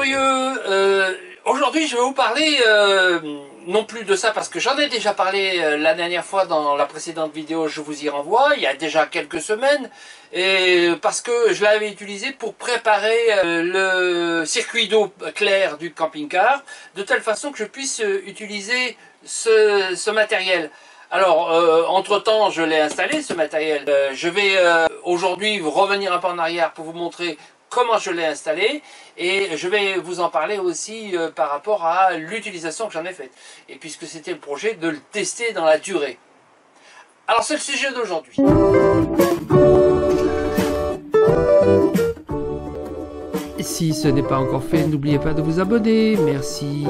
curieux. Aujourd'hui, je vais vous parler non plus de ça parce que j'en ai déjà parlé la dernière fois dans la précédente vidéo, je vous y renvoie, il y a déjà quelques semaines, et parce que je l'avais utilisé pour préparer le circuit d'eau clair du camping-car, de telle façon que je puisse utiliser ce matériel. Alors, entre-temps, je l'ai installé, ce matériel. Je vais aujourd'hui revenir un peu en arrière pour vous montrer comment je l'ai installé, et je vais vous en parler aussi par rapport à l'utilisation que j'en ai faite. Et puisque c'était le projet de le tester dans la durée. Alors, c'est le sujet d'aujourd'hui. Si ce n'est pas encore fait, n'oubliez pas de vous abonner. Merci.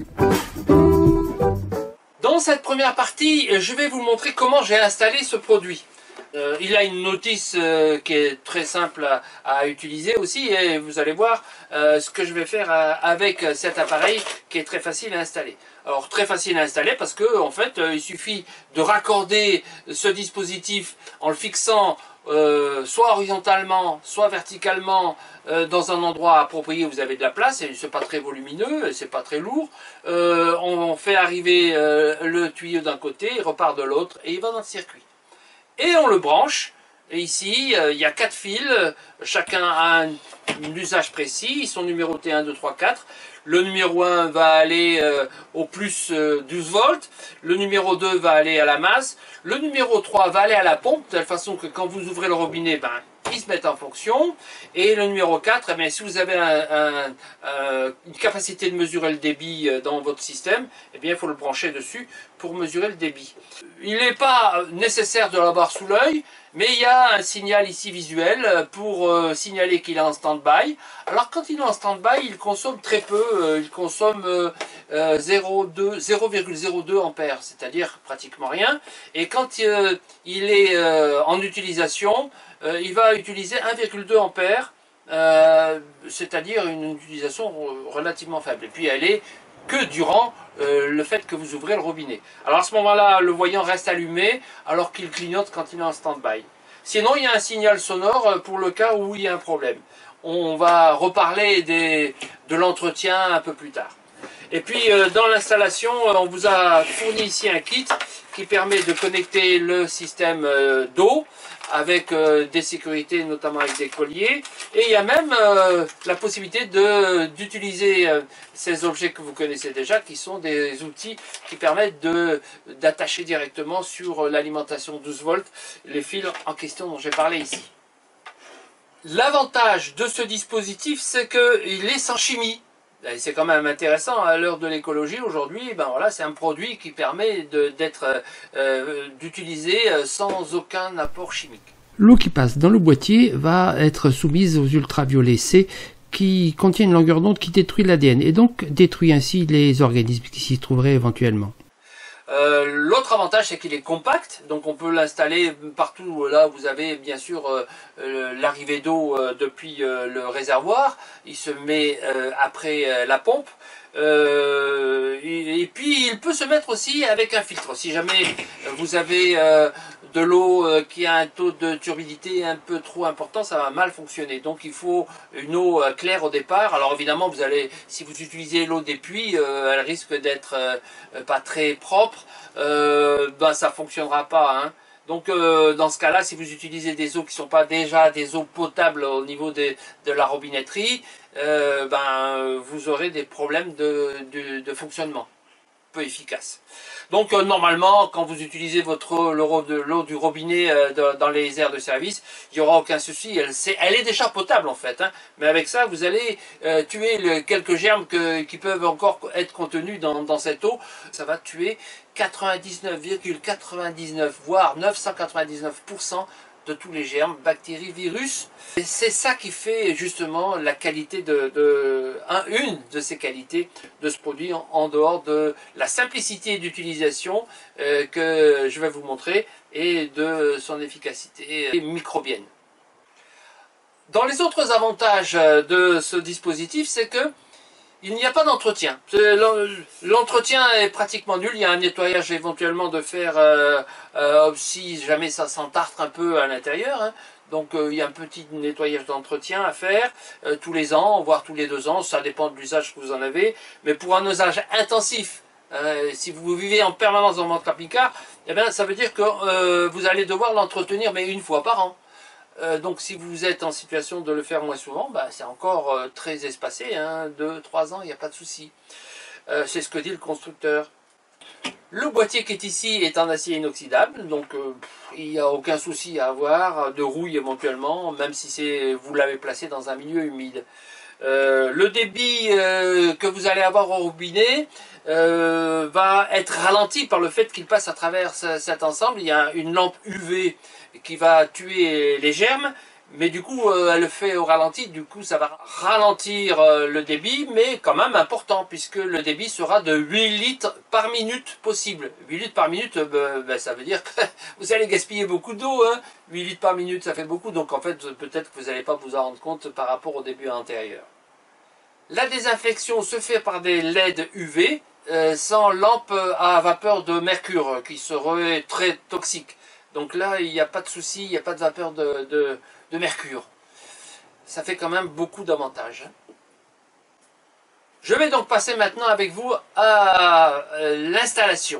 Dans cette première partie, je vais vous montrer comment j'ai installé ce produit. Il a une notice qui est très simple à utiliser aussi, et vous allez voir ce que je vais faire avec cet appareil qui est très facile à installer. Alors très facile à installer parce que en fait il suffit de raccorder ce dispositif en le fixant soit horizontalement, soit verticalement dans un endroit approprié où vous avez de la place, et c'est pas très volumineux, c'est pas très lourd. On fait arriver le tuyau d'un côté, il repart de l'autre et il va dans le circuit. Et on le branche, et ici il y a 4 fils, chacun a un usage précis, ils sont numérotés 1, 2, 3, 4. Le numéro 1 va aller au plus 12 volts, le numéro 2 va aller à la masse, le numéro 3 va aller à la pompe, de telle façon que quand vous ouvrez le robinet, ben, ils se mettent en fonction, et le numéro 4, eh bien, si vous avez une capacité de mesurer le débit dans votre système, eh bien, il faut le brancher dessus pour mesurer le débit. Il n'est pas nécessaire de l'avoir sous l'œil, mais il y a un signal ici visuel pour signaler qu'il est en stand-by. Alors quand il est en stand-by, il consomme très peu, il consomme 0,02 ampères, c'est-à-dire pratiquement rien. Et quand il est en utilisation, il va utiliser 1,2 ampères, c'est-à-dire une utilisation relativement faible. Et puis elle est que durant le fait que vous ouvrez le robinet. Alors à ce moment-là, le voyant reste allumé alors qu'il clignote quand il est en stand-by. Sinon, il y a un signal sonore pour le cas où il y a un problème. On va reparler de l'entretien un peu plus tard. Et puis dans l'installation, on vous a fourni ici un kit qui permet de connecter le système d'eau avec des sécurités, notamment avec des colliers. Et il y a même la possibilité d'utiliser ces objets que vous connaissez déjà, qui sont des outils qui permettent d'attacher directement sur l'alimentation 12 volts les fils en question dont j'ai parlé ici. L'avantage de ce dispositif, c'est qu'il est sans chimie. C'est quand même intéressant à l'heure de l'écologie aujourd'hui. Ben voilà, c'est un produit qui permet d'utiliser sans aucun apport chimique. L'eau qui passe dans le boîtier va être soumise aux ultraviolets C qui contiennent une longueur d'onde qui détruit l'ADN et donc détruit ainsi les organismes qui s'y trouveraient éventuellement. L'autre avantage, c'est qu'il est compact, donc on peut l'installer partout. Là, vous avez bien sûr l'arrivée d'eau depuis le réservoir. Il se met après la pompe. Et puis, il peut se mettre aussi avec un filtre. Si jamais vous avez de l'eau qui a un taux de turbidité un peu trop important, ça va mal fonctionner. Donc il faut une eau claire au départ. Alors évidemment, si vous utilisez l'eau des puits, elle risque d'être pas très propre. Ben ça fonctionnera pas, hein. Donc dans ce cas-là, si vous utilisez des eaux qui ne sont pas déjà des eaux potables au niveau de la robinetterie, ben vous aurez des problèmes de fonctionnement peu efficace. Donc normalement, quand vous utilisez l'eau du robinet dans les aires de service, il n'y aura aucun souci. Elle est déjà potable en fait, hein, mais avec ça, vous allez tuer quelques germes qui peuvent encore être contenus dans cette eau. Ça va tuer 99,99 voire 999% de tous les germes, bactéries, virus. Et c'est ça qui fait justement la qualité une de ces qualités de ce produit en dehors de la simplicité d'utilisation que je vais vous montrer et de son efficacité microbienne. Dans les autres avantages de ce dispositif, c'est que Il n'y a pas d'entretien. L'entretien est pratiquement nul. Il y a un nettoyage éventuellement de faire si jamais ça s'entartre un peu à l'intérieur. Hein. Donc il y a un petit nettoyage d'entretien à faire tous les ans, voire tous les 2 ans. Ça dépend de l'usage que vous en avez. Mais pour un usage intensif, si vous vivez en permanence dans votre camping-car, eh bien, ça veut dire que vous allez devoir l'entretenir mais une fois par an. Donc si vous êtes en situation de le faire moins souvent, bah, c'est encore très espacé, hein, 2-3 ans, il n'y a pas de souci. C'est ce que dit le constructeur. Le boîtier qui est ici est en acier inoxydable, donc il n'y a aucun souci à avoir, de rouille éventuellement, même si vous l'avez placé dans un milieu humide. Le débit que vous allez avoir au robinet va être ralenti par le fait qu'il passe à travers cet ensemble. Il y a une lampe UV qui va tuer les germes, mais du coup elle le fait au ralenti, du coup ça va ralentir le débit, mais quand même important, puisque le débit sera de 8 litres par minute possible. 8 litres par minute, ça veut dire que vous allez gaspiller beaucoup d'eau, hein. 8 litres par minute ça fait beaucoup, donc en fait peut-être que vous n'allez pas vous en rendre compte par rapport au débit antérieur. La désinfection se fait par des LED UV, sans lampe à vapeur de mercure, qui serait très toxique. Donc là, il n'y a pas de souci, il n'y a pas de vapeur de mercure. Ça fait quand même beaucoup d'avantages. Je vais donc passer maintenant avec vous à l'installation.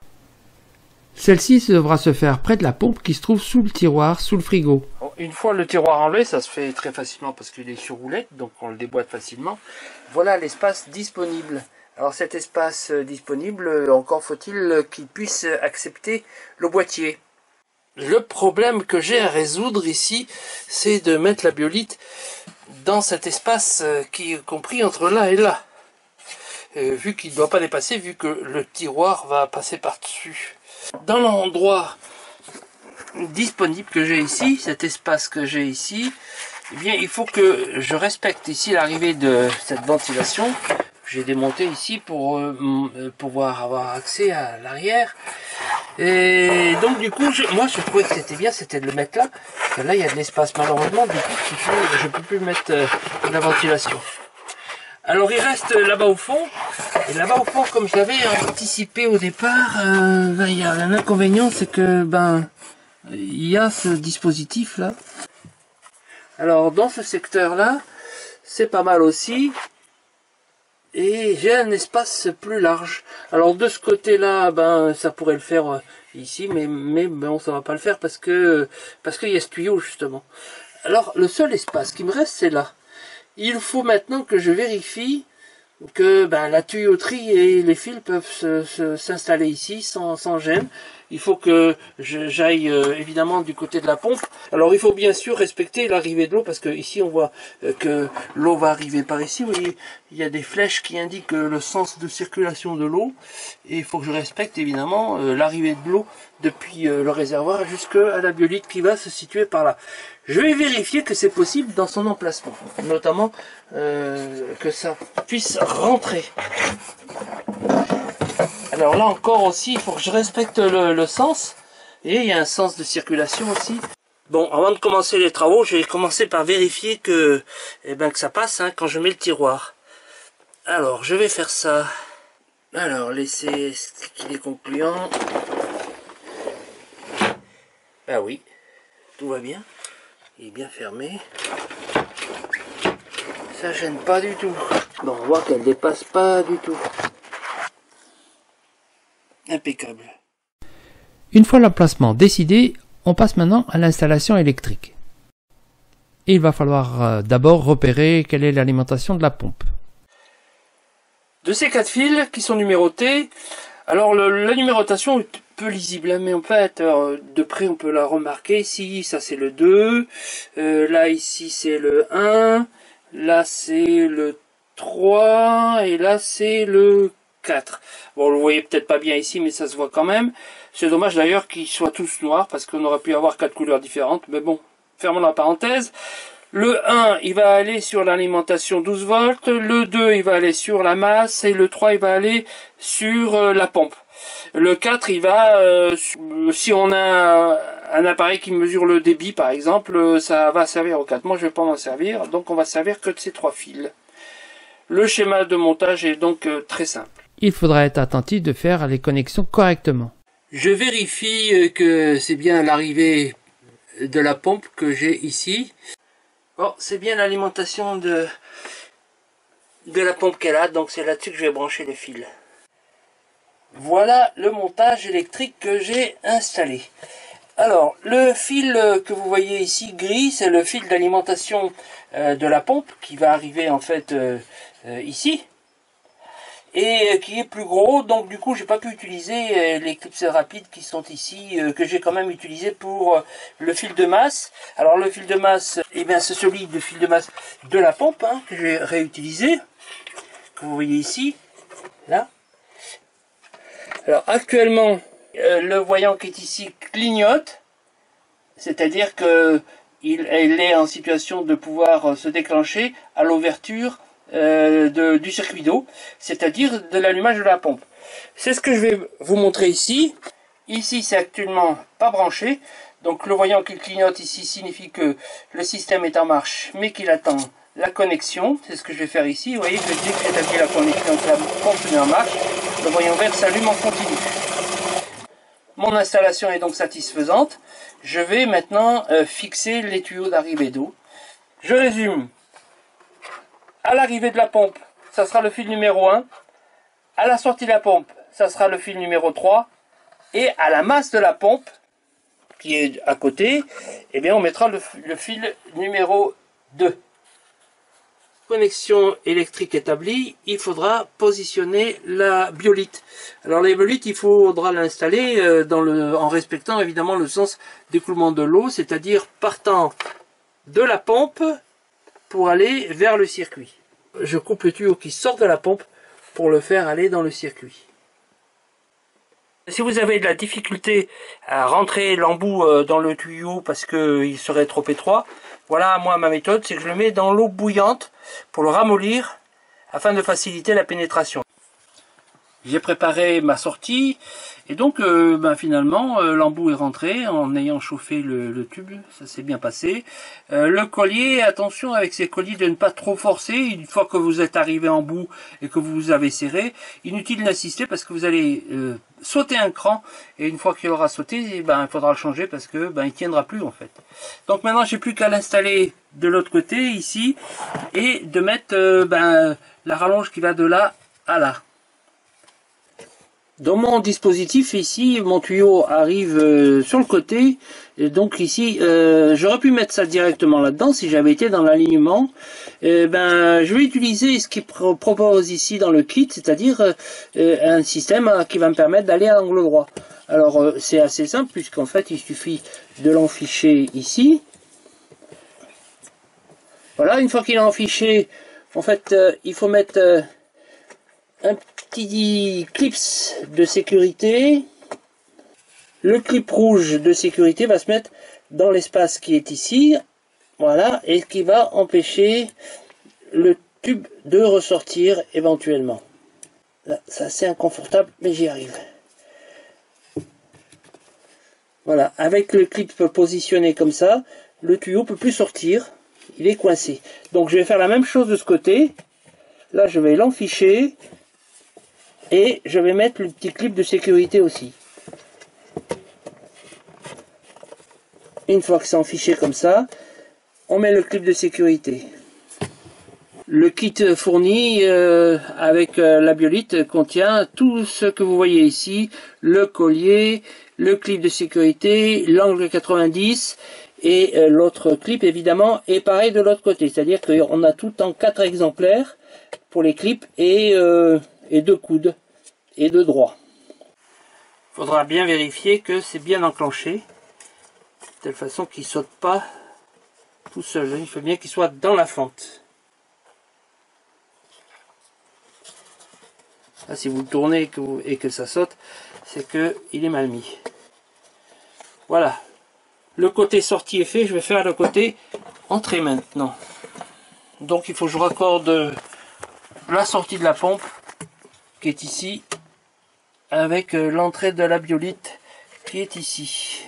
Celle-ci devra se faire près de la pompe qui se trouve sous le tiroir, sous le frigo. Une fois le tiroir enlevé, ça se fait très facilement parce qu'il est sur roulette, donc on le déboîte facilement. Voilà l'espace disponible. Alors cet espace disponible, encore faut-il qu'il puisse accepter le boîtier. Le problème que j'ai à résoudre ici, c'est de mettre la biolite dans cet espace qui est compris entre là et là. Vu qu'il ne doit pas dépasser, vu que le tiroir va passer par-dessus. Dans l'endroit disponible que j'ai ici, cet espace que j'ai ici, eh bien, il faut que je respecte ici l'arrivée de cette ventilation. J'ai démonté ici pour pouvoir avoir accès à l'arrière. Et donc du coup, moi je trouvais que c'était bien, c'était de le mettre là. Parce que là il y a de l'espace, malheureusement, du coup je ne peux plus mettre la ventilation. Alors il reste là-bas au fond. Et là-bas au fond, comme j'avais anticipé au départ, il y a un inconvénient, c'est que il y a ce dispositif là. Alors dans ce secteur là, c'est pas mal aussi. Et j'ai un espace plus large. Alors de ce côté-là, ça pourrait le faire ici, mais bon, ça va pas le faire parce que il y a ce tuyau justement. Alors le seul espace qui me reste, c'est là. Il faut maintenant que je vérifie que la tuyauterie et les fils peuvent s'installer ici sans gêne. Il faut que j'aille évidemment du côté de la pompe. Alors il faut bien sûr respecter l'arrivée de l'eau parce que ici on voit que l'eau va arriver par ici. Vous voyez, il y a des flèches qui indiquent le sens de circulation de l'eau. Et il faut que je respecte évidemment l'arrivée de l'eau depuis le réservoir jusqu'à la biolite qui va se situer par là. Je vais vérifier que c'est possible dans son emplacement. Notamment que ça puisse rentrer. Alors là encore aussi, il faut que je respecte le sens. Et il y a un sens de circulation aussi. Bon, avant de commencer les travaux, je vais commencer par vérifier que ça passe quand je mets le tiroir. Alors, je vais faire ça. Alors, laissez qu'il est concluant. Ah oui, tout va bien. Il est bien fermé. Ça gêne pas du tout. Bon, on voit qu'elle dépasse pas du tout. Impeccable. Une fois l'emplacement décidé, on passe maintenant à l'installation électrique. Et il va falloir d'abord repérer quelle est l'alimentation de la pompe. De ces 4 fils qui sont numérotés, alors la numérotation est peu lisible, mais en fait de près on peut la remarquer. Ici ça c'est le 2, là ici c'est le 1, là c'est le 3 et là c'est le 4. Bon, vous le voyez peut-être pas bien ici, mais ça se voit quand même. C'est dommage d'ailleurs qu'ils soient tous noirs, parce qu'on aurait pu avoir 4 couleurs différentes. Mais bon, fermons la parenthèse. Le 1, il va aller sur l'alimentation 12 volts. Le 2, il va aller sur la masse. Et le 3, il va aller sur la pompe. Le 4, il va, si on a un appareil qui mesure le débit, par exemple, ça va servir au 4. Moi, je vais pas m'en servir, donc on va servir que de ces 3 fils. Le schéma de montage est donc très simple. Il faudra être attentif de faire les connexions correctement. Je vérifie que c'est bien l'arrivée de la pompe que j'ai ici. Bon, c'est bien l'alimentation de la pompe qu'elle a, donc c'est là-dessus que je vais brancher les fils. Voilà le montage électrique que j'ai installé. Alors, le fil que vous voyez ici gris, c'est le fil d'alimentation de la pompe qui va arriver en fait ici. Et qui est plus gros, donc du coup j'ai pas pu utiliser les clips rapides qui sont ici, que j'ai quand même utilisé pour le fil de masse. Alors le fil de masse, eh bien c'est celui de fil de masse de la pompe hein, que j'ai réutilisé, que vous voyez ici, là. Alors actuellement, le voyant qui est ici clignote, c'est-à-dire que elle est en situation de pouvoir se déclencher à l'ouverture du circuit d'eau, c'est-à-dire de l'allumage de la pompe. C'est ce que je vais vous montrer ici. Ici, c'est actuellement pas branché. Donc le voyant qui clignote ici signifie que le système est en marche, mais qu'il attend la connexion. C'est ce que je vais faire ici. Vous voyez que dès que j'établis la connexion, que la pompe est en marche, le voyant vert s'allume en continu. Mon installation est donc satisfaisante. Je vais maintenant fixer les tuyaux d'arrivée d'eau. Je résume. À l'arrivée de la pompe, ça sera le fil numéro 1. À la sortie de la pompe, ça sera le fil numéro 3. Et à la masse de la pompe, qui est à côté, eh bien on mettra le fil numéro 2. Connexion électrique établie, il faudra positionner la biolite. Alors la biolite, il faudra l'installer en respectant évidemment le sens d'écoulement de l'eau, c'est-à-dire partant de la pompe pour aller vers le circuit. Je coupe le tuyau qui sort de la pompe pour le faire aller dans le circuit. Si vous avez de la difficulté à rentrer l'embout dans le tuyau parce qu'il serait trop étroit, voilà moi ma méthode, c'est que je le mets dans l'eau bouillante pour le ramollir afin de faciliter la pénétration. J'ai préparé ma sortie et donc finalement l'embout est rentré en ayant chauffé le tube, ça s'est bien passé. Le collier, attention avec ces colliers de ne pas trop forcer, une fois que vous êtes arrivé en bout et que vous avez serré, inutile d'insister parce que vous allez sauter un cran et une fois qu'il aura sauté, il faudra le changer parce que il tiendra plus en fait. Donc maintenant j'ai plus qu'à l'installer de l'autre côté ici et de mettre la rallonge qui va de là à là. Dans mon dispositif ici, mon tuyau arrive sur le côté, et donc ici, j'aurais pu mettre ça directement là-dedans si j'avais été dans l'alignement. Je vais utiliser ce qu'il propose ici dans le kit, c'est-à-dire un système qui va me permettre d'aller à l'angle droit. Alors c'est assez simple puisqu'en fait il suffit de l'enficher ici. Voilà, une fois qu'il est enfiché, en fait il faut mettre un petit clip de sécurité. Le clip rouge de sécurité va se mettre dans l'espace qui est ici, voilà, et qui va empêcher le tube de ressortir éventuellement. Là, c'est assez inconfortable, mais j'y arrive. Voilà, avec le clip positionné comme ça, le tuyau peut plus sortir, il est coincé. Donc je vais faire la même chose de ce côté. Là, je vais l'enficher. Et je vais mettre le petit clip de sécurité aussi. Une fois que c'est enfiché comme ça, on met le clip de sécurité. Le kit fourni avec la biolite contient tout ce que vous voyez ici. Le collier, le clip de sécurité, l'angle 90 et l'autre clip évidemment est pareil de l'autre côté. C'est-à-dire qu'on a tout en 4 exemplaires pour les clips et 2 coudes et 2 droits. Il faudra bien vérifier que c'est bien enclenché, de telle façon qu'il ne saute pas tout seul. Il faut bien qu'il soit dans la fente. Là, si vous le tournez et que ça saute, c'est qu'il est mal mis. Voilà. Le côté sortie est fait, je vais faire le côté entrée maintenant. Donc il faut que je raccorde la sortie de la pompe qui est ici avec l'entrée de la biolite qui est ici.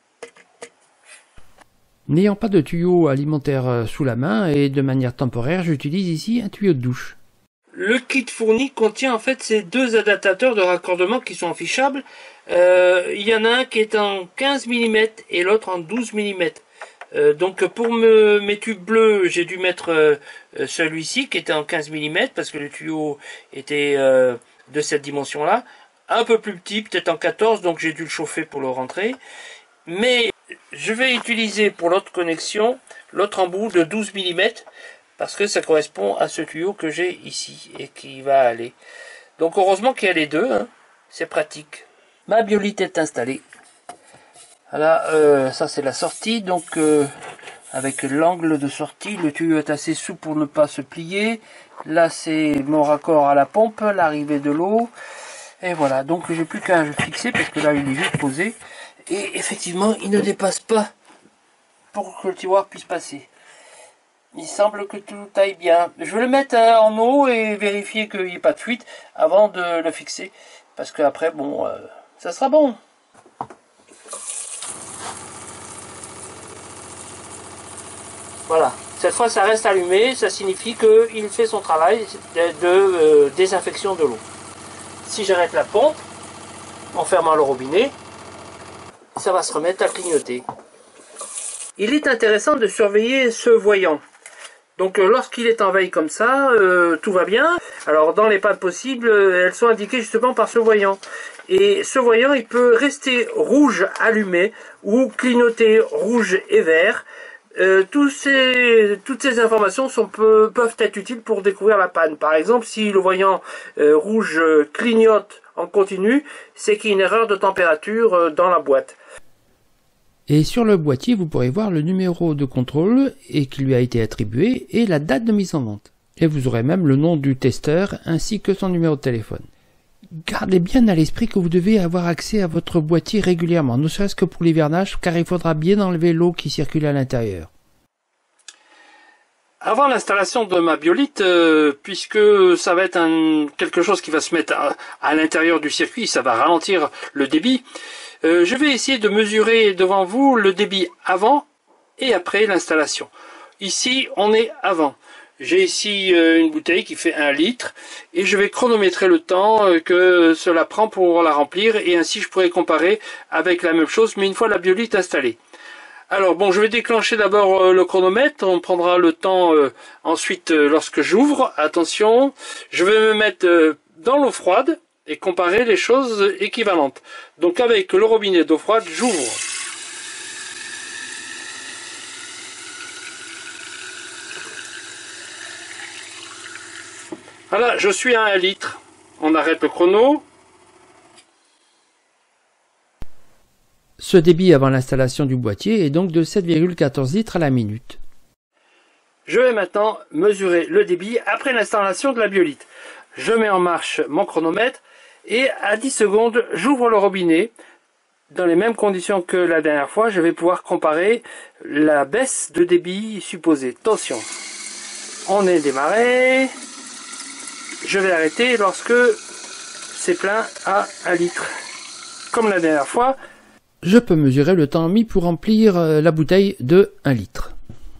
N'ayant pas de tuyau alimentaire sous la main et de manière temporaire, j'utilise ici un tuyau de douche. Le kit fourni contient en fait ces deux adaptateurs de raccordement qui sont affichables. Il y en a un qui est en 15 mm et l'autre en 12 mm. Donc pour mes tubes bleus, j'ai dû mettre celui-ci qui était en 15 mm parce que le tuyau était de cette dimension-là. Un peu plus petit, peut-être en 14, donc j'ai dû le chauffer pour le rentrer. Mais je vais utiliser pour l'autre connexion l'autre embout de 12 mm parce que ça correspond à ce tuyau que j'ai ici et qui va aller. Donc heureusement qu'il y a les deux, hein. C'est pratique. Ma biolite est installée. Voilà, ça c'est la sortie, donc avec l'angle de sortie, le tuyau est assez souple pour ne pas se plier. Là c'est mon raccord à la pompe, l'arrivée de l'eau. Et voilà, donc j'ai plus qu'à fixer parce que là il est juste posé. Et effectivement, il ne dépasse pas pour que le tiroir puisse passer. Il semble que tout aille bien. Je vais le mettre en eau et vérifier qu'il n'y ait pas de fuite avant de le fixer. Parce qu'après, bon, ça sera bon. Voilà. Cette fois, ça reste allumé. Ça signifie qu'il fait son travail de désinfection de l'eau. Si j'arrête la pompe, en fermant le robinet, ça va se remettre à clignoter. Il est intéressant de surveiller ce voyant. Donc lorsqu'il est en veille comme ça, tout va bien. Alors dans les pannes possibles, elles sont indiquées justement par ce voyant. Et ce voyant, il peut rester rouge allumé ou clignoter rouge et vert. Toutes ces informations peuvent être utiles pour découvrir la panne. Par exemple, si le voyant rouge clignote en continu, c'est qu'il y a une erreur de température dans la boîte. Et sur le boîtier, vous pourrez voir le numéro de contrôle et qui lui a été attribué et la date de mise en vente. Et vous aurez même le nom du testeur ainsi que son numéro de téléphone. Gardez bien à l'esprit que vous devez avoir accès à votre boîtier régulièrement, ne serait-ce que pour l'hivernage, car il faudra bien enlever l'eau qui circule à l'intérieur. Avant l'installation de ma biolite, puisque ça va être quelque chose qui va se mettre à l'intérieur du circuit, ça va ralentir le débit, je vais essayer de mesurer devant vous le débit avant et après l'installation. Ici, on est avant. J'ai ici une bouteille qui fait 1 litre et je vais chronométrer le temps que cela prend pour la remplir et ainsi je pourrai comparer avec la même chose mais une fois la biolite installée. Alors bon, je vais déclencher d'abord le chronomètre, on prendra le temps ensuite lorsque j'ouvre. Attention, je vais me mettre dans l'eau froide et comparer les choses équivalentes. Donc avec le robinet d'eau froide, j'ouvre. Voilà, je suis à 1 litre. On arrête le chrono. Ce débit avant l'installation du boîtier est donc de 7,14 litres à la minute. Je vais maintenant mesurer le débit après l'installation de la biolite. Je mets en marche mon chronomètre et à 10 secondes, j'ouvre le robinet. Dans les mêmes conditions que la dernière fois, je vais pouvoir comparer la baisse de débit supposée. Attention, on est démarré. Je vais arrêter lorsque c'est plein à 1 litre. Comme la dernière fois, je peux mesurer le temps mis pour remplir la bouteille de 1 litre.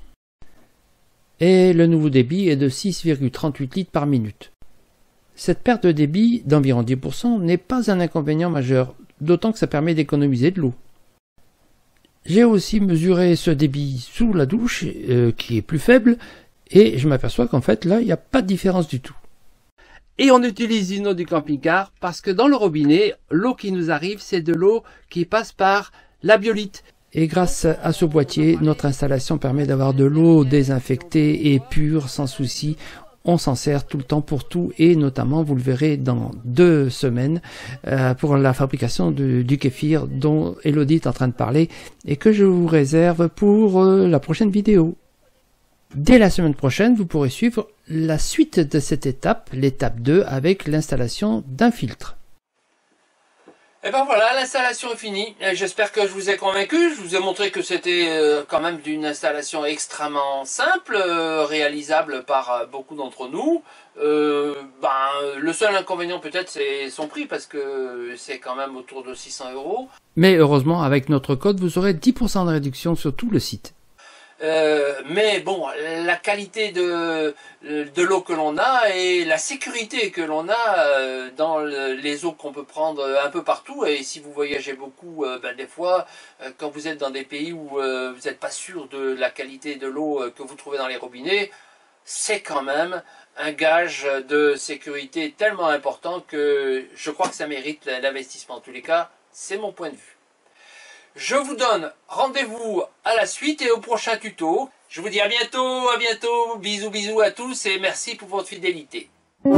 Et le nouveau débit est de 6,38 litres par minute. Cette perte de débit d'environ 10% n'est pas un inconvénient majeur, d'autant que ça permet d'économiser de l'eau. J'ai aussi mesuré ce débit sous la douche, qui est plus faible, et je m'aperçois qu'en fait là, il n'y a pas de différence du tout. Et on utilise une eau du camping-car parce que dans le robinet, l'eau qui nous arrive, c'est de l'eau qui passe par la biolite. Et grâce à ce boîtier, notre installation permet d'avoir de l'eau désinfectée et pure sans souci. On s'en sert tout le temps pour tout et notamment, vous le verrez dans 2 semaines, pour la fabrication du kéfir dont Elodie est en train de parler et que je vous réserve pour la prochaine vidéo. Dès la semaine prochaine, vous pourrez suivre la suite de cette étape, l'étape 2, avec l'installation d'un filtre. Et ben voilà, l'installation est finie. J'espère que je vous ai convaincu. Je vous ai montré que c'était quand même d'une installation extrêmement simple, réalisable par beaucoup d'entre nous. Le seul inconvénient peut-être c'est son prix parce que c'est quand même autour de 600 €. Mais heureusement, avec notre code, vous aurez 10% de réduction sur tout le site. Mais bon, la qualité de l'eau que l'on a et la sécurité que l'on a dans les eaux qu'on peut prendre un peu partout. Et si vous voyagez beaucoup, des fois, quand vous êtes dans des pays où vous n'êtes pas sûr de la qualité de l'eau que vous trouvez dans les robinets, c'est quand même un gage de sécurité tellement important que je crois que ça mérite l'investissement. En tous les cas, c'est mon point de vue. Je vous donne rendez-vous à la suite et au prochain tuto. Je vous dis à bientôt, bisous bisous à tous et merci pour votre fidélité.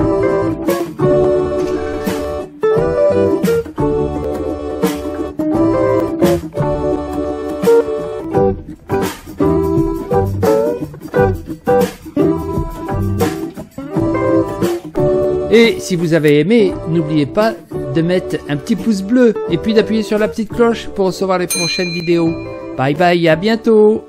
Et si vous avez aimé, n'oubliez pas de mettre un petit pouce bleu et puis d'appuyer sur la petite cloche pour recevoir les prochaines vidéos. Bye bye, à bientôt!